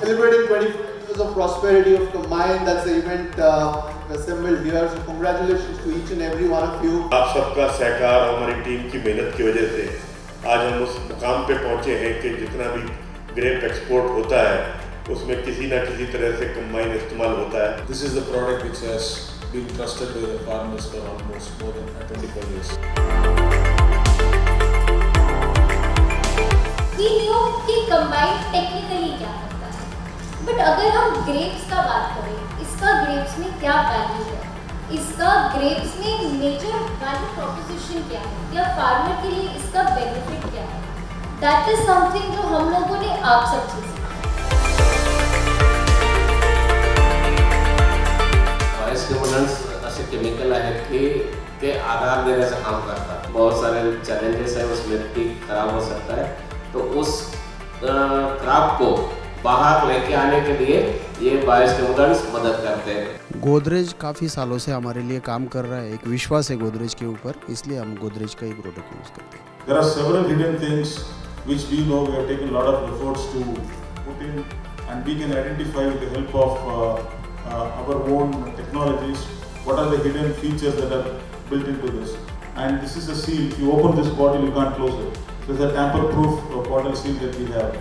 celebrating 20 years of prosperity of Combine. That's the event assembled here. So congratulations to each and every one of you. आप सबका सहकार और हमारी team की मेहनत की वजह से आज हम उस मुकाम पे पहुंचे हैं कि जितना भी ग्रेप एक्सपोर्ट होता है उसमें किसी ना किसी तरह से कंबाइन इस्तेमाल होता है. This is the product which has been trusted by the farmers for almost more than 25 years. We know कि कंबाइन टेक्निकली क्या करता है, बट अगर हम ग्रेप्स का बात करें, इसका ग्रेप्स में क्या वैल्यू है, इसका ग्रेप्स में मेजर वैल्यू प्रोपोजिशन क्या है, या फार्मर के लिए इसका बेनिफिट क्या है, दैट इज समथिंग जो हम लोगों ने आप सबसे सीखा. बायोस्टिमुलंट्स असे केमिकल आहेत की ते आधार देण्याचं काम करतात. बहुत सारे चैलेंजेस है, उसमें पीक खराब हो सकता है, तो उस क्रॉप को बाहर लेके आने के लिए ये बायोस्टिमुलेंट्स मदद करते हैं. गोदरेज काफ़ी सालों से हमारे लिए काम कर रहा है, एक विश्वास है गोदरेज के ऊपर, इसलिए हम गोदरेज का ही प्रोडक्ट यूज़ करते हैं. There are several hidden things which we know we have taken a lot of efforts to put in, and we can identify with the help of our own technologies what are the hidden features that are built into this. And this is a seal. If you open this bottle, you can't close it. This is a tamper-proof bottle seal that we have.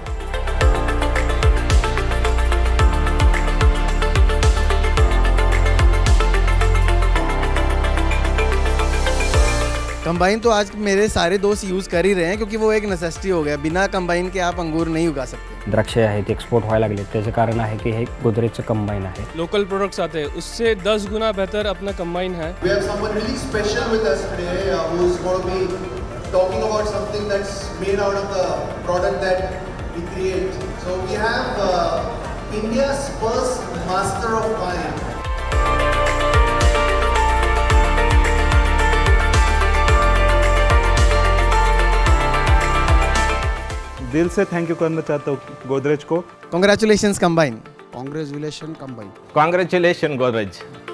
Combine तो आज मेरे सारे दोस्त use कर ही रहे हैं, क्योंकि वो एक नेसेसिटी हो गया. बिना कंबाइन के आप अंगूर नहीं उगा सकते. द्राक्ष आहेत एक्सपोर्ट व्हायला लागले, त्याचं कारण आहे की हे गोदरेजचं कंबाइन आहे. लोकल प्रोडक्ट्स आते हैं, उससे 10 गुना बेहतर अपना कंबाइन है. We have someone really special with us today who is going to be talking about something that's made out of the product that we create. So we have India's first master of wine. दिल से thank you करना चाहता हूँ गोदरेज को. Congratulations combine. Congratulation combine. Congratulation Godrej.